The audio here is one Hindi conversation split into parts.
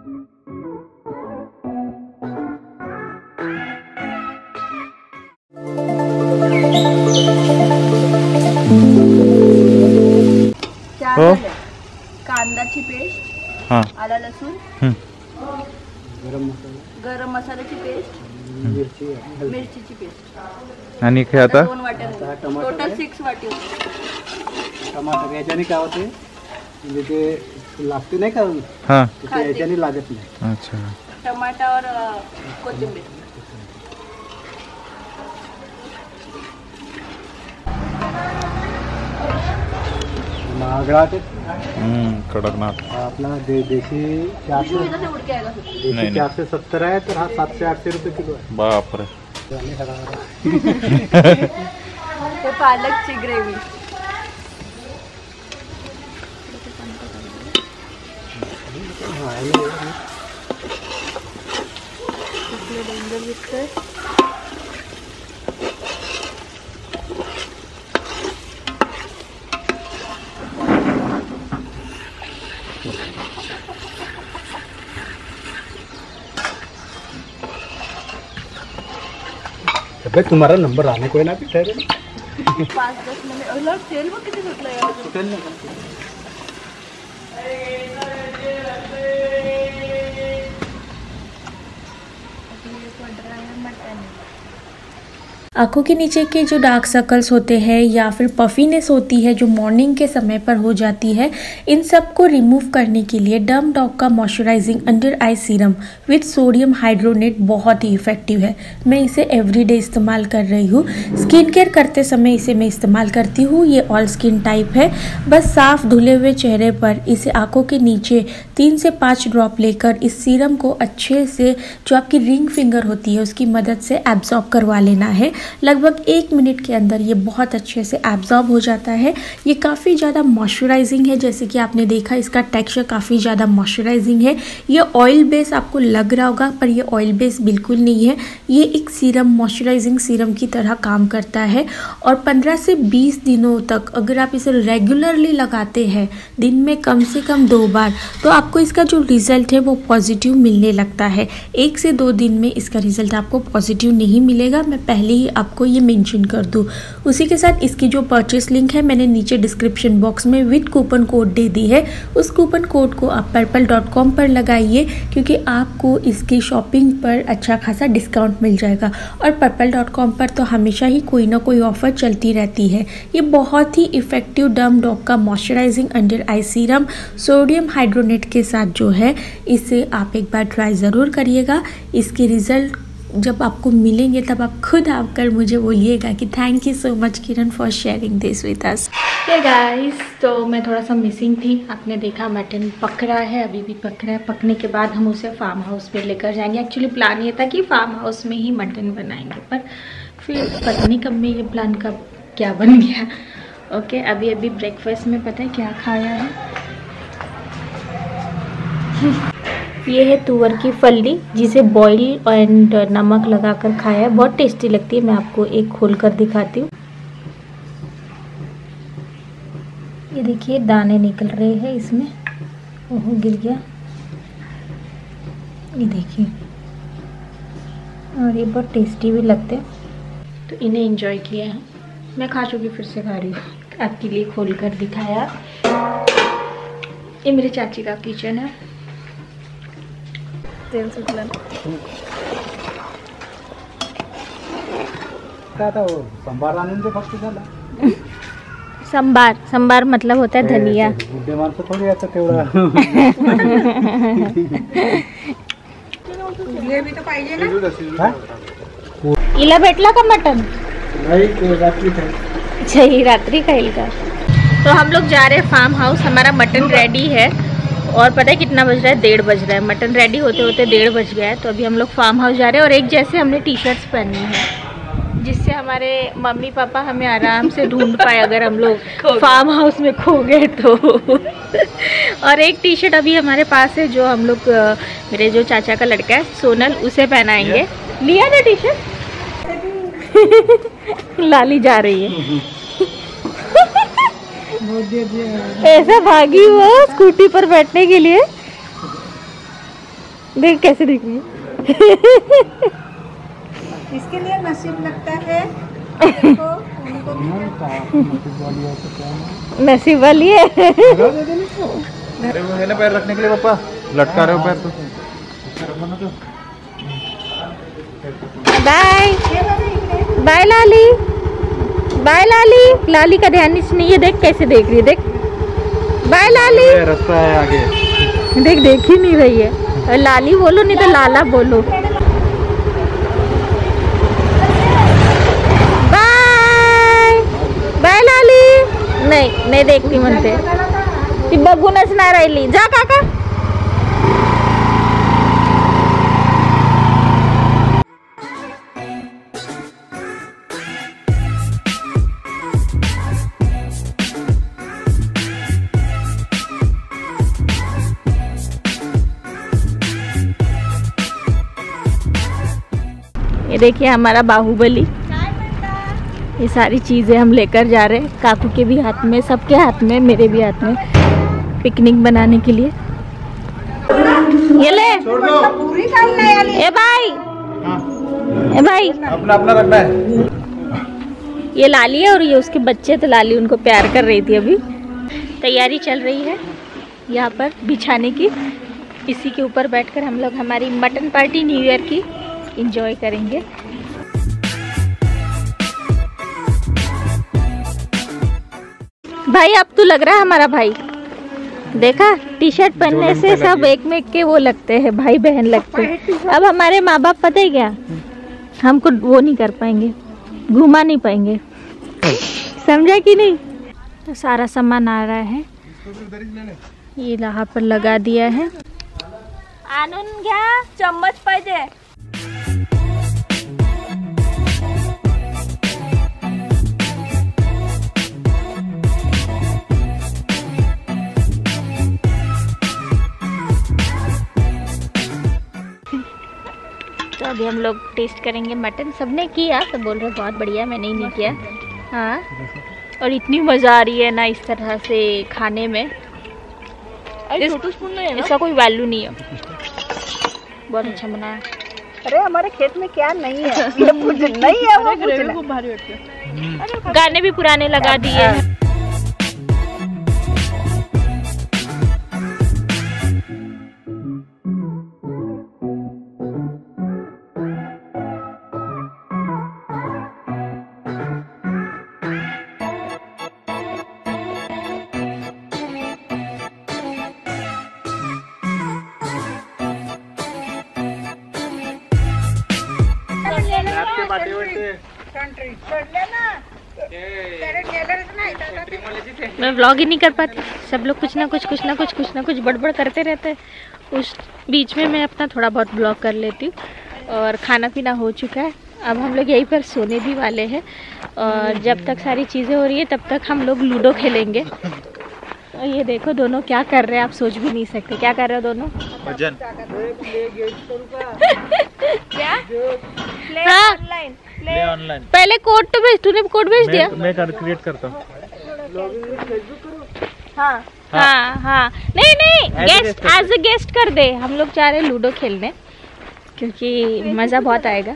कांदाची पेस्ट, आला लसूण, गरम मसाल्याची पेस्ट, मिरचीची पेस्ट आणि काय आता 2 वाट्या, टोटल 6 वाटी होते. टमाटर याच्याने काय होते म्हणजे ते लागते नाही का, हां याच्याने लागत नाही. अच्छा. टमाटर कोथिंबीर. महागडा ते कडकनाथ आपला देशी 470 आहे, तर हा 700-800 रुपये किलो आहे. बापरे. ते पालकची ग्रेव्ही. भाई तुम्हारा नंबर आने कोई ना भी ठहरे 5-10 मिनिट. तेल बघ किती सुटलं यार. आँखों के नीचे के जो डार्क सर्कल्स होते हैं या फिर पफीनेस होती है जो मॉर्निंग के समय पर हो जाती है, इन सब को रिमूव करने के लिए डर्म डॉग का moisturising under eye serum with sodium hyaluronate बहुत ही इफेक्टिव है. मैं इसे एवरीडे इस्तेमाल कर रही हूँ. स्किन केयर करते समय इसे मैं इस्तेमाल करती हूँ. ये ऑल स्किन टाइप है. बस साफ धुले हुए चेहरे पर इसे आँखों के नीचे 3 से 5 ड्रॉप लेकर इस सीरम को अच्छे से जो आपकी रिंग फिंगर होती है उसकी मदद से एब्जॉर्ब करवा लेना है. लगभग 1 मिनट के अंदर ये बहुत अच्छे से एब्जॉर्ब हो जाता है. ये काफ़ी ज़्यादा मॉइस्चराइजिंग है. जैसे कि आपने देखा इसका टेक्सचर काफ़ी ज़्यादा मॉइस्चराइजिंग है. ये ऑयल बेस आपको लग रहा होगा पर ये ऑयल बेस बिल्कुल नहीं है. ये एक सीरम मॉइस्चराइजिंग सीरम की तरह काम करता है और 15 से 20 दिनों तक अगर आप इसे रेगुलरली लगाते हैं, दिन में कम से कम 2 बार, तो आपको इसका जो रिजल्ट है वो पॉजिटिव मिलने लगता है. 1 से 2 दिन में इसका रिजल्ट आपको पॉजिटिव नहीं मिलेगा. मैं पहले ही आपको ये मेंशन कर दूँ. उसी के साथ इसकी जो परचेस लिंक है मैंने नीचे डिस्क्रिप्शन बॉक्स में विद कूपन कोड दे दी है. उस कूपन कोड को आप purple.com पर लगाइए क्योंकि आपको इसकी शॉपिंग पर अच्छा खासा डिस्काउंट मिल जाएगा. और purple.com पर तो हमेशा ही कोई ना कोई ऑफर चलती रहती है. ये बहुत ही इफेक्टिव डर्म डॉग का moisturising under eye serum sodium hyaluronate के साथ जो है, इसे आप एक बार ट्राई ज़रूर करिएगा. इसके रिजल्ट जब आपको मिलेंगे तब आप खुद आकर मुझे बोलिएगा कि thank you so much Kiran for sharing this with us. Hey guys, तो मैं थोड़ा सा मिसिंग थी. आपने देखा मटन पक रहा है, अभी भी पक रहा है. पकने के बाद हम उसे फार्म हाउस पे लेकर जाएंगे. एक्चुअली प्लान ये था कि फार्म हाउस में ही मटन बनाएंगे, पर फिर पता नहीं कब में ये प्लान कब क्या बन गया. ओके, अभी ब्रेकफास्ट में पता है क्या खाया है. ये है तुअर की फली जिसे बॉईल एंड नमक लगाकर खाया है. बहुत टेस्टी लगती है. मैं आपको एक खोलकर दिखाती हूँ. ये देखिए दाने निकल रहे हैं इसमें. ओह, गिर गया. ये देखिए, और ये बहुत टेस्टी भी लगते हैं. तो इन्हें एंजॉय किया है. मैं खा चुकी, फिर से खा रही हूँ. आपके लिए खोलकर दिखाया. ये मेरी चाची का किचन है. तेल सुटला था वो संभार आणून दे फक्त झाला. संभार मतलब होता है धनिया. बुड्ढे माणसं थोडी आता तेवढा. ग्रेव्ही तर पाहिजे ना. इला भेटला का मटन? नाही, रात्री खाईल. अच्छा, ही रात्री खाईल का? तो हम लोग जा रहे हैं फार्म हाउस. हमारा मटन रेडी है और पता है कितना बज रहा है? 1:30 बज रहा है. मटन रेडी होते होते 1:30 बज गया है. तो अभी हम लोग फार्म हाउस जा रहे हैं और एक जैसे हमने टी शर्ट्स पहनी है जिससे हमारे मम्मी पापा हमें आराम से ढूंढ पाए अगर हम लोग फार्म हाउस में खो गए तो. और एक टी शर्ट अभी हमारे पास है जो हम लोग मेरे जो चाचा का लड़का है सोनल, उसे पहनाएंगे. लिया ना टी शर्ट. लाली जा रही है. ऐसा भागी वो स्कूटी पर बैठने के लिए. देख कैसे देख रही है। इसके लिए नसीब लगता है। देखो उनको नसीब वाली है। अरे वो है ना पैर रखने के लिए पापा, लटका रहे हो पैर तो। Bye bye Lali, bye Lali. Lali का ध्यान नहीं है, देख कैसे देख रही है, देख। बाय लाली। रास्ता है आगे, देख ही नहीं रही है। और लाली बोलो नहीं तो लाला बोलो। Bye bye Lali. नहीं देखती म्हणते ती, बघूनच नाही राहिली। जा काका। ये देखिए हमारा बाहुबली। ये सारी चीजें हम लेकर जा रहे हैं, काकू के भी हाथ में, सबके हाथ में, मेरे भी हाथ में, पिकनिक बनाने के लिए। ये ले पूरी डालना है। ए भाई, ए भाई अपना अपना रखना है। ये लाली है और ये उसके बच्चे, तो लाली उनको प्यार कर रही थी। अभी तैयारी चल रही है यहाँ पर बिछाने की। इसी के ऊपर बैठकर हम लोग हमारी मटन पार्टी न्यू ईयर की एंजॉय करेंगे। भाई अब तो लग रहा है हमारा भाई, देखा टी शर्ट पहनने से सब एक में के वो लगते हैं, भाई बहन लगते हैं। अब हमारे माँ बाप पता है क्या, हमको वो नहीं कर पाएंगे, घुमा नहीं पाएंगे, समझा कि नहीं। तो सारा सामान आ रहा है, ये यहाँ पर लगा दिया है। आणून घ्या, चम्मच पाहिजे। तो अभी हम लोग टेस्ट करेंगे मटन। सबने किया तो बोल रहे बहुत बढ़िया, मैंने ही नहीं किया। हाँ, और इतनी मज़ा आ रही है ना इस तरह से खाने में। इसका कोई वैल्यू नहीं है, बहुत अच्छा बना है। अरे हमारे खेत में क्या नहीं है, ये कुछ नहीं है, वो कुछ नहीं। गाने भी पुराने लगा दिए हैं। मैं व्लॉग ही नहीं कर पाती, सब लोग कुछ ना कुछ बड़बड़ करते रहते हैं। उस बीच में मैं अपना थोड़ा बहुत व्लॉग कर लेती हूँ। और खाना पीना हो चुका है, अब हम लोग यहीं पर सोने भी वाले हैं। और जब तक सारी चीज़ें हो रही है तब तक हम लोग लूडो खेलेंगे। और ये देखो दोनों क्या कर रहे हैं, आप सोच भी नहीं सकते क्या कर रहे हो दोनों। भजन क्या? हाँ, ले ऑनलाइन। पहले कोड तो भेज, तूने कोड भेज दिया। मैं क्रिएट करता हूँ। हाँ हाँ नहीं गेस्ट, एज ए गेस्ट कर दे। हम लोग चाह रहे लूडो खेलने क्योंकि मज़ा बहुत आएगा।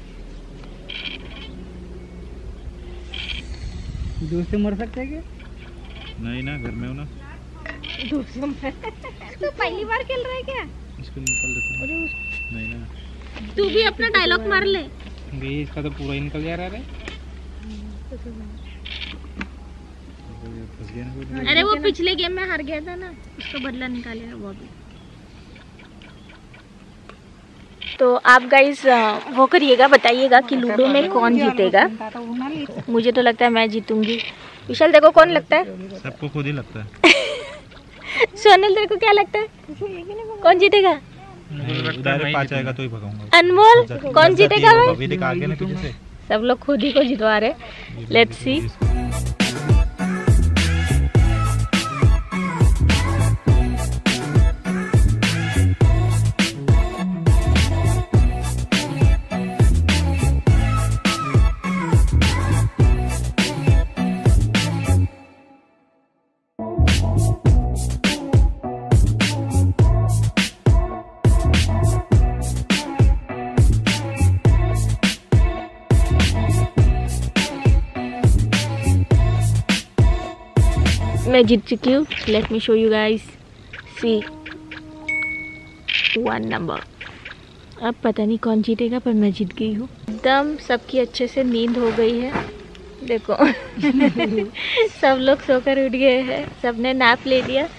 दूर से मर सकते हैं क्या? नहीं ना, घर में हो ना। तू पहली बार खेल रहा है क्या? इसको निकाल देता हूँ। नहीं ना, तू भी अपना डायलॉग मार ले। ये इसका तो पूरा ही निकल जा रहा है। फंस गया ना कोई। अरे वो पिछले गेम में हार गया था ना, उसका बदला निकालेगा वो भी। तो आप गाइस वो करिएगा, बताइएगा कि लूडो में कौन जीतेगा। मुझे तो लगता है मैं जीतूंगी। विशाल देखो कौन लगता है? सबको खुद ही लगता है। सोनल तेरे को क्या लगता है, कौन जीतेगा? उधर 5 आएगा तो ही भगाऊंगा। अनमोल कौन जीतेगा भाई? अभी देख आगे ना पीछे से सब लोग खुद ही को जितवा रहे। Let's see. मैं जीत चुकी हूँ। Let me show you guys, see 1 number. अब पता नहीं कौन जीतेगा, पर मैं जीत गई हूँ। एकदम सबकी अच्छे से नींद हो गई है, देखो। सब लोग सोकर उठ गए हैं, सबने नैप ले लिया।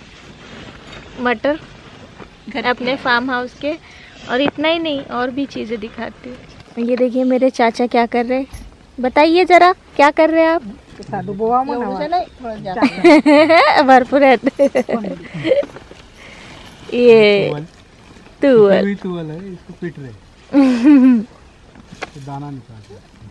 मटर अपने फार्म हाउस के, और इतना ही नहीं, और भी चीज़ें दिखाती हूँ। ये देखिए मेरे चाचा क्या कर रहे हैं, बताइए ज़रा क्या कर रहे हैं आप? भरपूर है। ये तुअर है, इसको पीट रहे दाना निकाल।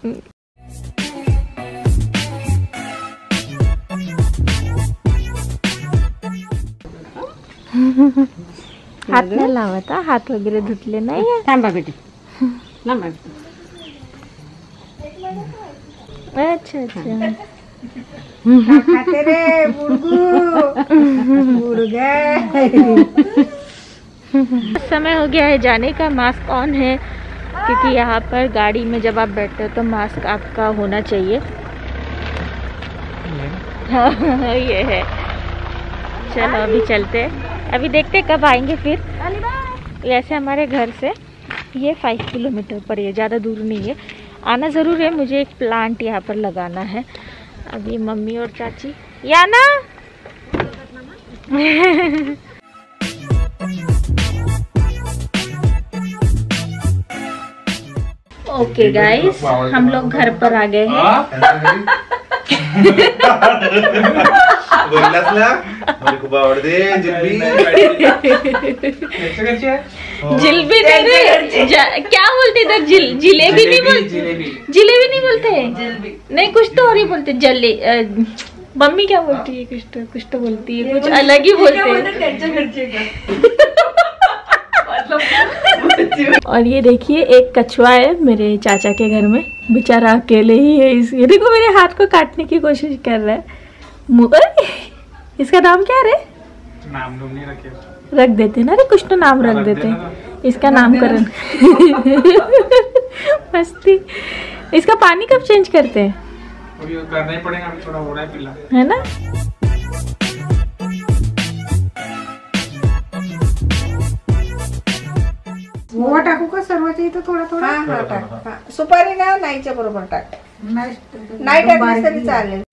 हाथ नहीं लावा था, हाथ वगैरह धुतले नाही है। थांबा बेटी, थांबा। अच्छा अच्छा। खाते रे मुर्गा। समय हो गया है जाने का। मास्क ऑन है क्योंकि यहाँ पर गाड़ी में जब आप बैठते हो तो मास्क आपका होना चाहिए। ये है। चलो अभी चलते हैं, अभी देखते कब आएंगे फिर। वैसे हमारे घर से ये 5 किलोमीटर पर है, ज़्यादा दूर नहीं है। आना ज़रूर है, मुझे एक प्लांट यहाँ पर लगाना है। अभी मम्मी और चाची या ना। ओके गाइस, हम लोग घर पर आ गए हैं। जिलेबी नहीं, क्या बोलते इधर? जिलेबी नहीं बोलते, जिलेबी नहीं बोलते, नहीं कुछ तो और ही बोलते। जल्दी मम्मी क्या बोलती है? कुछ तो बोलती है, कुछ अलग ही बोलते हैं। और ये देखिए एक कछुआ है मेरे चाचा के घर में, बेचारा अकेले ही है। ये देखो मेरे हाथ को काटने की कोशिश कर रहा है। इसका नाम क्या है? नाम नहीं रखे, रख देते ना रे, कुछ तो नाम रख देते। इसका नामकरण। मस्ती। इसका पानी कब चेंज करते हैं? करना ही पड़ेगा, अभी थोड़ा हो रहा है पीला, है ना। मोवा टाकू का सर्वाच्या इथं थोडा थोडा? टाक। सुपारी ना नाहीच्या बरोबर टाक, नाही टाकली तरी चालेल।